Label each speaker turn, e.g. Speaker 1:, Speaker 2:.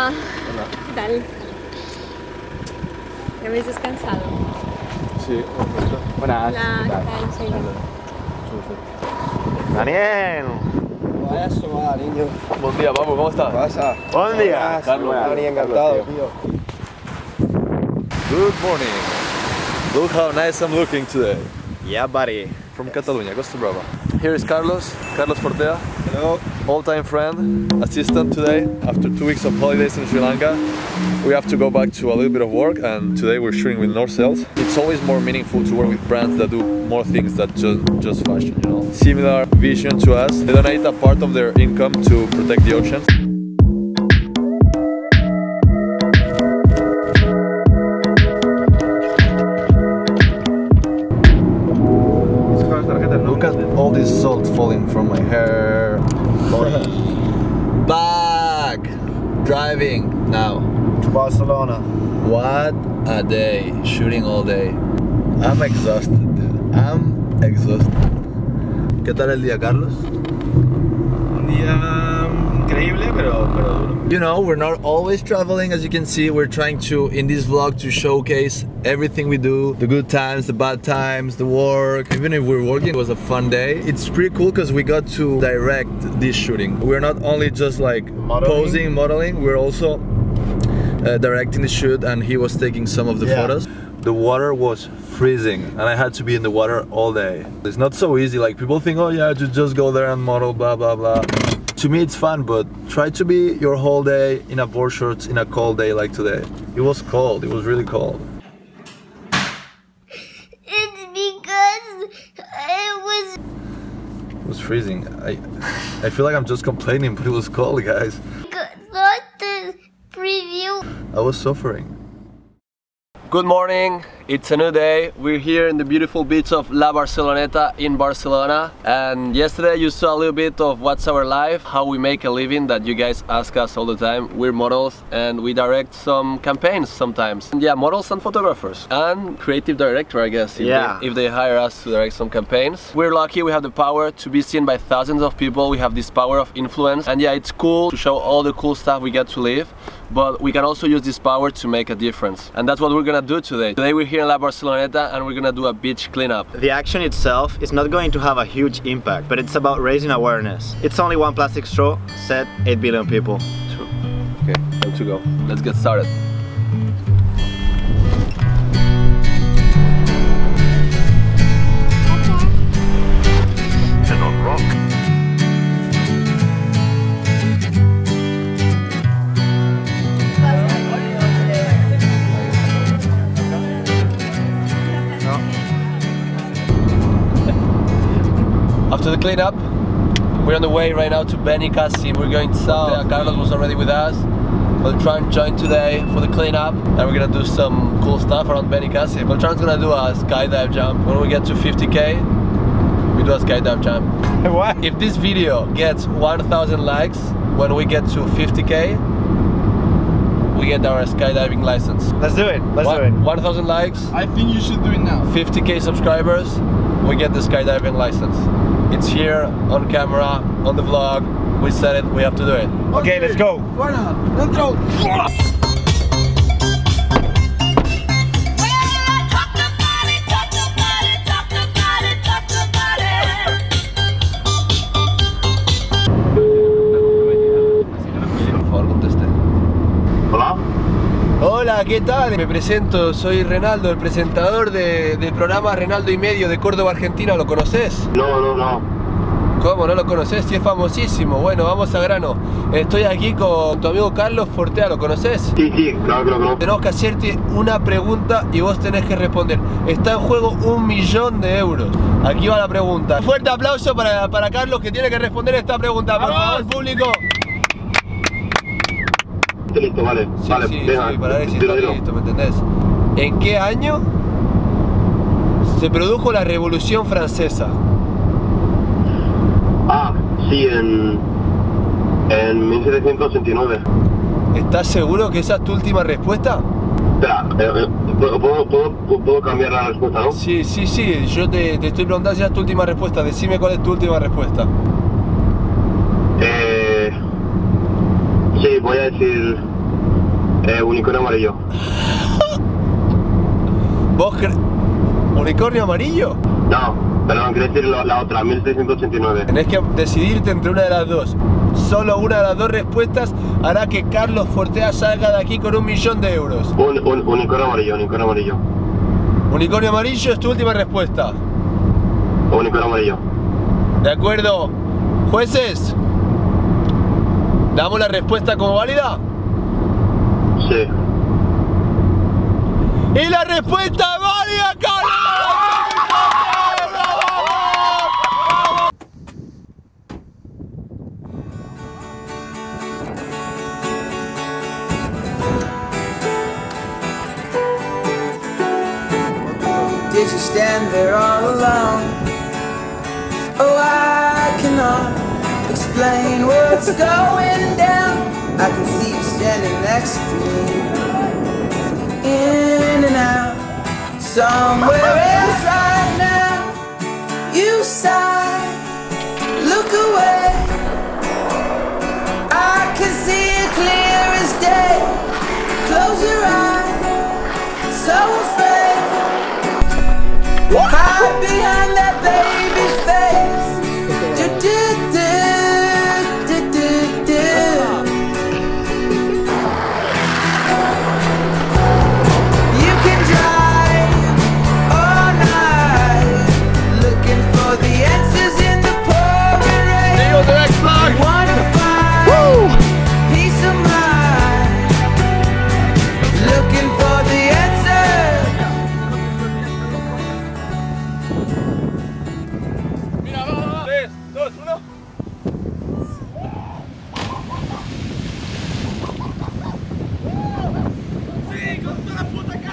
Speaker 1: Hola. ¿Qué tal? ¿Ya habéis descansado?
Speaker 2: Sí, perfecto. Buenas.
Speaker 1: Hola, ¿qué tal? Soy
Speaker 2: Daniel.
Speaker 3: Vaya soba, niño.
Speaker 2: Buen día, papu, ¿cómo estás?
Speaker 3: ¿Qué pasa?
Speaker 2: Buen día.
Speaker 3: Carlos, Dani, encantado, tío.
Speaker 2: Good morning. Look how nice I'm looking today.
Speaker 3: Yeah, buddy.
Speaker 2: From Catalunya, Costa Brava. Here is Carlos Fortea.
Speaker 3: Hello.
Speaker 2: All-time friend, assistant today. After 2 weeks of holidays in Sri Lanka, we have to go back to a little bit of work, and today we're shooting with North Sails. It's always more meaningful to work with brands that do more things than just fashion, you know. Similar vision to us. They donate a part of their income to protect the oceans. Look at all this salt falling from my hair. Back! Driving now.
Speaker 3: To Barcelona.
Speaker 2: What a day. Shooting all day. I'm exhausted, dude. I'm exhausted. ¿Qué tal el día, Carlos?
Speaker 3: Un día increíble, pero duro.
Speaker 2: You know, we're not always traveling, as you can see. We're trying to, in this vlog, to showcase everything we do. The good times, the bad times, the work. Even if we're working, it was a fun day. It's pretty cool because we got to direct this shooting. We're not only just like posing, modeling, we're also directing the shoot, and he was taking some of the photos. The water was freezing and I had to be in the water all day. It's not so easy, like people think, oh yeah, just go there and model, blah blah blah. To me it's fun, but try to be your whole day in a board shorts in a cold day like today. It was cold, it was really cold.
Speaker 4: It's because
Speaker 2: It was freezing. I feel like I'm just complaining, but it was cold, guys.
Speaker 4: not the preview.
Speaker 2: I was suffering.
Speaker 5: Good morning, it's a new day. We're here in the beautiful beach of La Barceloneta in Barcelona, and yesterday you saw a little bit of what's our life, how we make a living that you guys ask us all the time. We're models and we direct some campaigns sometimes. And yeah, models and photographers and creative director, I guess, if they hire us to direct some campaigns. We're lucky, we have the power to be seen by thousands of people. We have this power of influence, and yeah, it's cool to show all the cool stuff we get to live, but we can also use this power to make a difference, and that's what we're gonna do today. Today we're here in La Barceloneta and we're gonna do a beach cleanup.
Speaker 6: The action itself is not going to have a huge impact, but it's about raising awareness. It's only one plastic straw, said 8 billion people.
Speaker 5: True. Okay, time to go. Let's get started.
Speaker 2: And on rock.
Speaker 5: After the cleanup, we're on the way right now to Benicassim. We're going south. Carlos was already with us. Beltran joined today for the cleanup, and we're gonna do some cool stuff around Benicassim. Beltran's gonna do a skydive jump. When we get to 50k, we do a skydive jump.
Speaker 6: What?
Speaker 5: If this video gets 1,000 likes, when we get to 50k, we get our skydiving license.
Speaker 6: Let's do it, let's do it.
Speaker 5: 1,000 likes,
Speaker 3: I think you should do it now.
Speaker 5: 50k subscribers, we get the skydiving license. It's here, on camera, on the vlog. We said it, we have to do it.
Speaker 6: Okay, let's go.
Speaker 3: Fuera, dentro.
Speaker 5: Por favor, conteste.
Speaker 2: Hola.
Speaker 5: Hola, ¿qué tal? Me presento, soy Renaldo, el presentador del programa Renaldo y Medio de Córdoba, Argentina. ¿Lo conoces?
Speaker 2: No.
Speaker 5: ¿Cómo? ¿No lo conoces? Sí, es famosísimo. Bueno, vamos a grano. Estoy aquí con tu amigo Carlos Fortea, ¿lo conoces?
Speaker 2: Sí, claro.
Speaker 5: Tenemos que hacerte una pregunta y vos tenés que responder. Está en juego 1 millón de euros. Aquí va la pregunta. Un fuerte aplauso para Carlos, que tiene que responder esta pregunta. Por favor, público.
Speaker 2: Listo, vale.
Speaker 5: Sí, para ver si está listo, ¿me entendés? ¿En qué año se produjo la Revolución Francesa?
Speaker 2: Sí, en 1789.
Speaker 5: ¿Estás seguro que esa es tu última respuesta?
Speaker 2: Espera, ¿puedo cambiar la respuesta, no?
Speaker 5: Sí, yo te estoy preguntando si es tu última respuesta. Decime cuál es tu última respuesta.
Speaker 2: Sí, voy a decir
Speaker 3: Unicornio amarillo.
Speaker 5: ¿Vos unicornio amarillo?
Speaker 3: No, perdón, quería decir la otra, 1689.
Speaker 5: Tenés que decidirte entre una de las dos. Solo una de las dos respuestas hará que Carlos Fortea salga de aquí con 1.000.000 de euros.
Speaker 3: Unicornio amarillo, unicornio amarillo.
Speaker 5: Unicornio amarillo es tu última respuesta.
Speaker 3: Unicornio amarillo.
Speaker 5: ¿De acuerdo? Jueces, ¿damos la respuesta como válida?
Speaker 3: Sí.
Speaker 5: ¡Y la respuesta es válida, Carlos!
Speaker 7: Did you stand there all alone? Oh, I cannot explain what's going down. I can see you standing next to me, in and out, somewhere else right now. You sigh, look away. I can see it clear as day. Close your eyes, so afraid. Hide behind that baby's face. Do, do, do, do, do, do. You can drive all night, looking for the answers in the pouring rain. You wanna find peace of mind, looking for the answers.
Speaker 5: 3, 2, 1. ¡Sí, con toda la puta